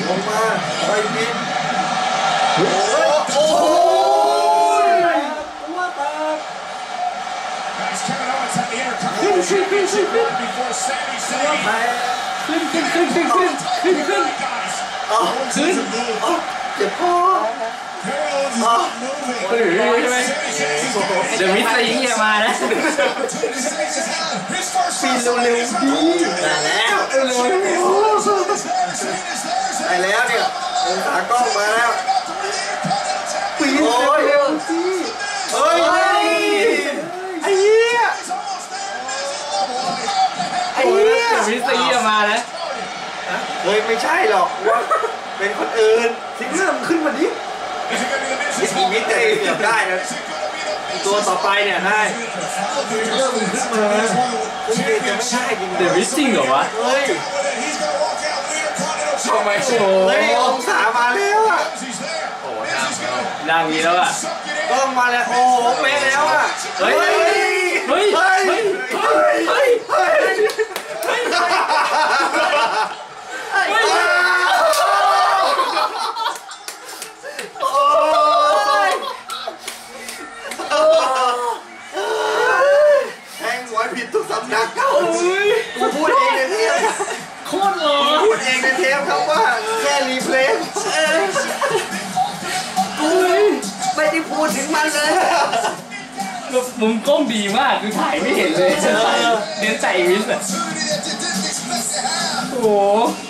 ลงมาไปกินโอ้ยว่าตาขึ้นขึ้นขึ้นขึ้นขึ้นเจ็บคอเดี๋ยวมิสซิ่งจะมานะปีนเร็วๆดีได้แล้วเร็วๆได้แล้วเนี่ยองศากล้องมาแล้วปีนเร็วๆสิเฮ้ยไอ้เหี้ยเดี๋ยวมิสซิ่งจะมานะเฮ้ยไม่ใช่หรอกว่าเป็นคนอื่นสิ่งเรื่องขึ้นมาดิมีมิสเตอร์เกือบได้นะตัวต่อไปเนี่ยได้เรื่องขึ้นมาคุณเดชจะไม่ใช่จริงเดี๋ยวมิสซิ่งเหรอวะเฮ้ยทำไมโอ้เฮ้ยองศามาแล้วอ่ะโหนามีแล้วอ่ะต้องมาแล้วโอ้โหเป๊ะแล้วอ่ะเฮ้ยเฮ้ยเฮ้ยเฮ้ยเฮ้ยเฮ้ยแทงหวยผิดทุกสำนักเขากูพูดเองในเทปโคตรหล่อพูดเองในเทปครับว่าแค่รีเพลย์กูไม่ได้พูดถึงมันเลยมุมกล้องดีมากคือถ่ายไม่เห็นเลยเน้นใจวิสอ่ะโอ้